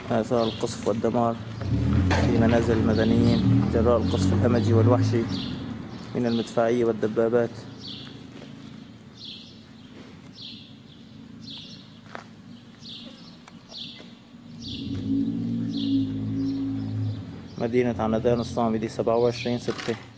آثار القصف والدمار في منازل المدنيين جراء القصف الهمجي والوحشي من المدفعية والدبابات. مدينة عمدان الصامدي 27/6.